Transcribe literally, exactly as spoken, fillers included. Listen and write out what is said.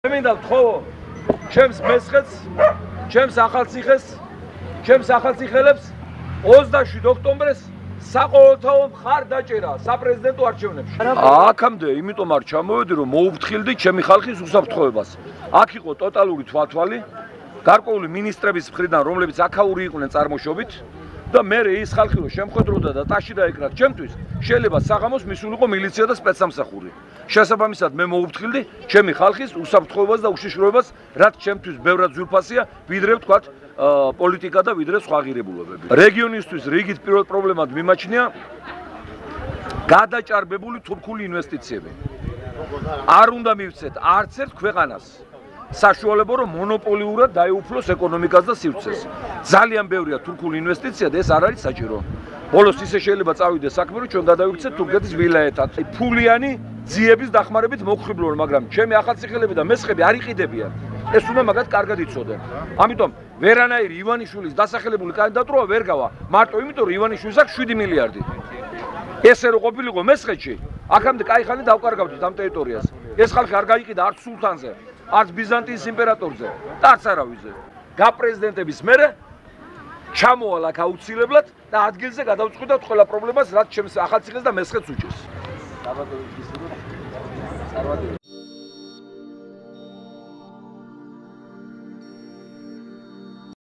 მინდა ვთხოვო ჩემს მესხეთს, ჩემს ახალციხეს, ჩემს ახალციხელებს ოცდაშვიდ ოქტომბერს საყოველთაო მხარდაჭერა საპრეზიდენტო არჩევნებში. აქამდე იმიტომ არ ჩამოვედი, რომ მოუფრთხილდი ჩემი ხალხის უსაფრთხოებას. აქ იყო ტოტალური თვალთვალი, გარკვეული მინისტრების მხრიდან, რომლებიც აქაური იყვნენ წარმოშობით და მე ის ხალხი რომ შემხედროდა და ტაში დაეკრათ ჩემთვის, შეიძლება საღამოს მისულიყო მილიცია და სპეცსამსახური. შესაბამისად მე მოუფრთხილდი ჩემი ხალხის უსაფრთხოებას და უშიშროებას, რაც ჩემთვის ბევრად ძვირფასია, ვიდრე ვთქვათ პოლიტიკა და ვიდრე სხვა ღირებულებები. რეგიონისთვის რიგით პირველ პრობლემად მიმაჩნია გადაჭარბებული თურქული ინვესტიციები. არ უნდა მივცეთ არც ერთ ქვეყანას საშუალება, რომ მონოპოლიურად დაეუფლოს ეკონომიკას და სივრცეს. ძალიან ბევრია თურქული ინვესტიცია და ეს არ არის საჭირო. ბოლოს ისე შეიძლება წავიდეს საქმე, რომ ჩვენ გადავიქცეთ თურქეთის ვილაიეთად. ფულიანი ძიების დახმარებით მოგხიბლულობ, მაგრამ ჩემი ახალციხელები და მესხები არ იყიდებიან. ეს უნდა მაგათ კარგად იცოდენ. ამიტომ ვერანაირი ივანიშვილის დასახელებული კანდიდატურა ვერ გავა. მარტო იმიტომ, რომ ივანიშვილს აქვს შვიდი მილიარდი. ესე რო ყოფილიყო მესხეთში, აქამდე კაიხანი დავკარგავდით ამ ტერიტორიას. ეს ხალხი არ გაიყიდა არც სულთანზე, არც ბიზანტიის იმპერატორზე და არც არავიზე. გაპრეზიდენტების მერე ჩამოვალ აქ აუცილებლად და ადგილზე გადავწყვიტავთ ყველა პრობლემას, რაც ჩემს ახალციხეს და მესხეთს უჭირს.